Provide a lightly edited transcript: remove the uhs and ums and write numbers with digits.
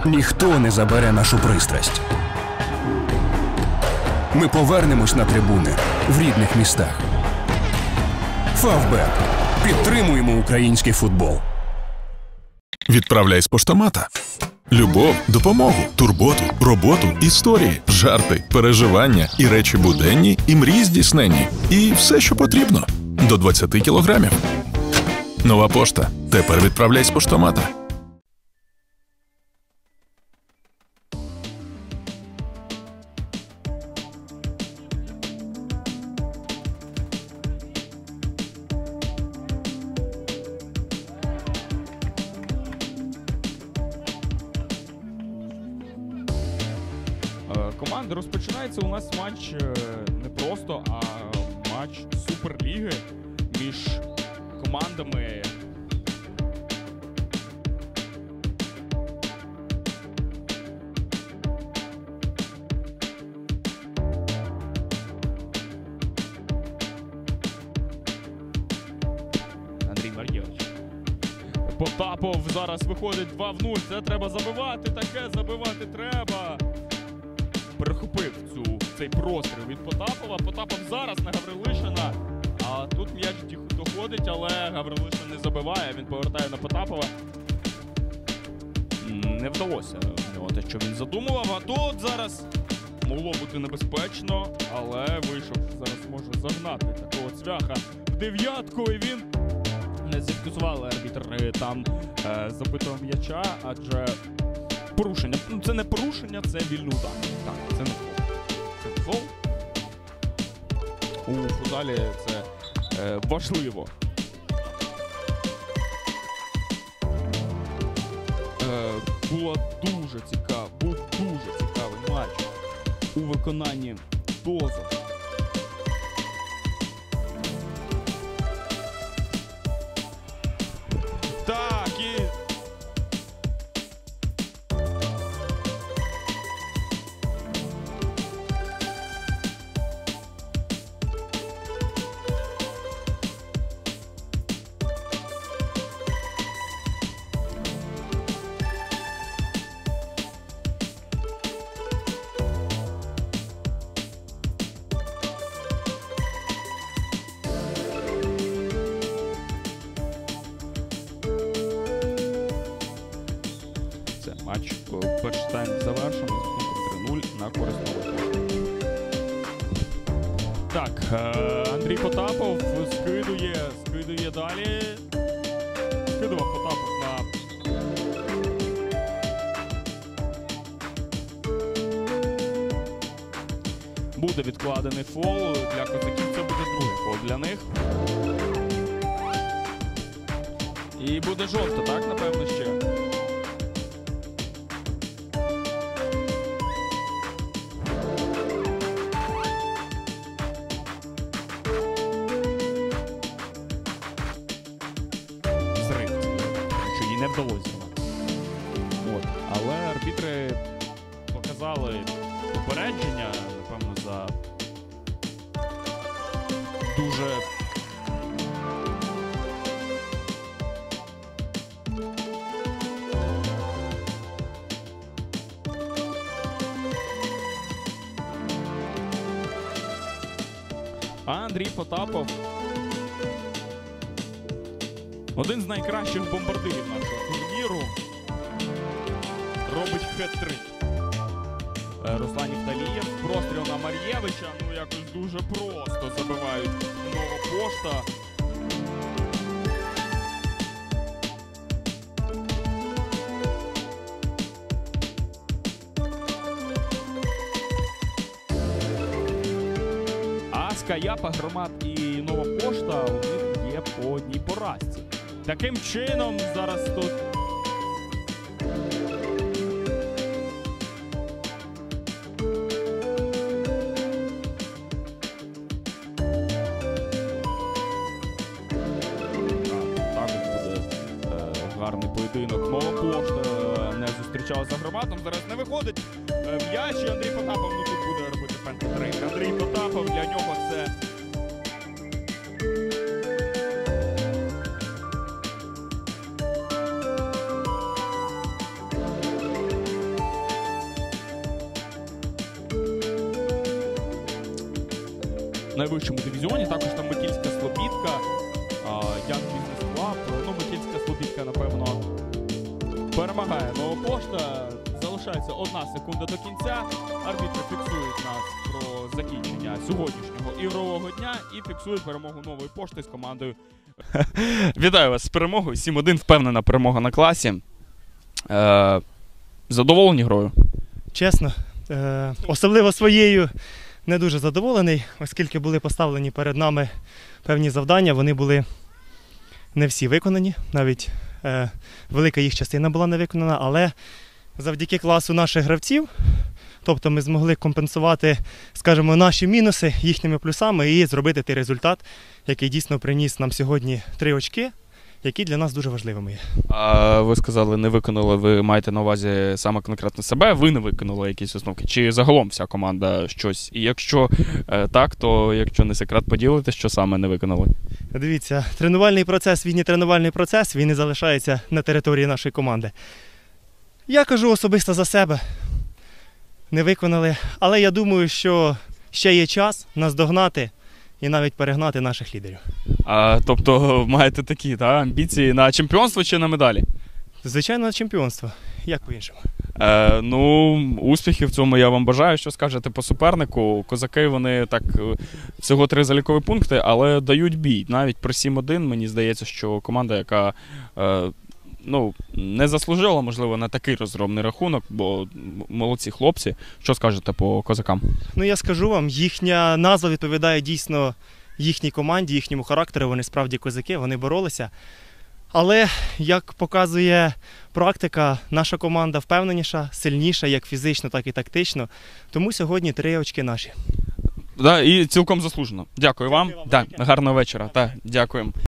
Ніхто не забере нашу пристрасть. Ми повернемось на трибуни в рідних містах. Фавбет. Підтримуємо український футбол. Відправляй з поштомата. Любов, допомогу, турботу, роботу, історії, жарти, переживання і речі буденні, і мрії здійсненні. І все, що потрібно. До 20 кілограмів. Нова пошта. Тепер відправляй з поштомата. Команди, розпочинається у нас матч не просто, а матч Суперліги між командами. Андрій Мар'євич. Потапов зараз виходить 2-0. Це треба забивати, таке забивати треба. Перехопив цей простріл від Потапова. Потапов зараз на Гаврилишина. А тут м'яч доходить, але Гаврилишин не забиває. Він повертає на Потапова. Не вдалося в нього те, що він задумував. А тут зараз могло бути небезпечно, але вийшов. Зараз може загнати такого цвяха в дев'ятку. І він не зафіксували арбітри там забитого м'яча, адже порушення. Ну, це не порушення, це вільний удар. Так, це не фол. Це не фол. У футзалі це важливо. Був дуже цікавий матч у виконанні Дозу. Так, і матч перший тайм завершено з рахунком 3-0 на користь Нової Пошти. Так, Андрій Потапов скидує далі. Скидував Потапов на... Буде відкладений фол для козаків, це буде другий фол для них. І буде жовта, так, напевно, ще. Не вдалося. Але арбітри показали попередження, напевно, за дуже Андрій Потапов — один з найкращих бомбардирів нашого турніру. Робить хет-трик. Руслан Євталієв. Простріл на Мар'євича. Ну, якось дуже просто забивають Нова Пошта. А Скаяпа, Громад і Нова Пошта у них є по одній поразці. Таким чином, зараз тут гарний поєдинок. Нова Пошта не зустрічалася з Громадом. Зараз не виходить м'яч, і Андрій Потапов, ну тут буде робити пентатрик. Андрій Потапов, для нього це найвищому дивізіоні. Також там Микільська Слобідка, як бізнес-клаб. Ну, Микільська Слобідка, напевно, перемагає Нова Пошта. Залишається 1 секунда до кінця. Арбітри фіксують нас про закінчення сьогоднішнього ігрового дня і фіксують перемогу Нової Пошти з командою. Вітаю вас з перемогою. 7-1, впевнена перемога на класі. Задоволені грою? Чесно, особливо своєю не дуже задоволений, оскільки були поставлені перед нами певні завдання, вони були не всі виконані, навіть велика їх частина була не виконана, але завдяки класу наших гравців, тобто ми змогли компенсувати, скажімо, наші мінуси їхніми плюсами і зробити той результат, який дійсно приніс нам сьогодні 3 очки, які для нас дуже важливими є. А ви сказали, не виконали, ви маєте на увазі саме конкретно себе, ви не виконали якісь установки? Чи загалом вся команда щось? І якщо так, то якщо не секрет, поділитесь, що саме не виконали? Дивіться, тренувальний процес, тренувальний процес, він не залишається на території нашої команди. Я кажу особисто за себе, не виконали, але я думаю, що ще є час наздогнати і навіть перегнати наших лідерів. Тобто маєте такі амбіції на чемпіонство чи на медалі? Звичайно, на чемпіонство. Як по-іншому? Успіхів в цьому я вам бажаю. Що скажете по супернику? Козаки, вони так, всього 3 залікові пункти, але дають бій. Навіть при 7-1, мені здається, що команда, яка не заслужила, можливо, на такий розгромний рахунок, бо молодці хлопці. Що скажете по козакам? Я скажу вам, їхня назва відповідає дійсно їхній команді, їхньому характеру. Вони справді козаки, вони боролися. Але, як показує практика, наша команда впевненіша, сильніша, як фізично, так і тактично. Тому сьогодні 3 очки наші. І цілком заслужено. Дякую вам. Гарного вечора. Дякуємо.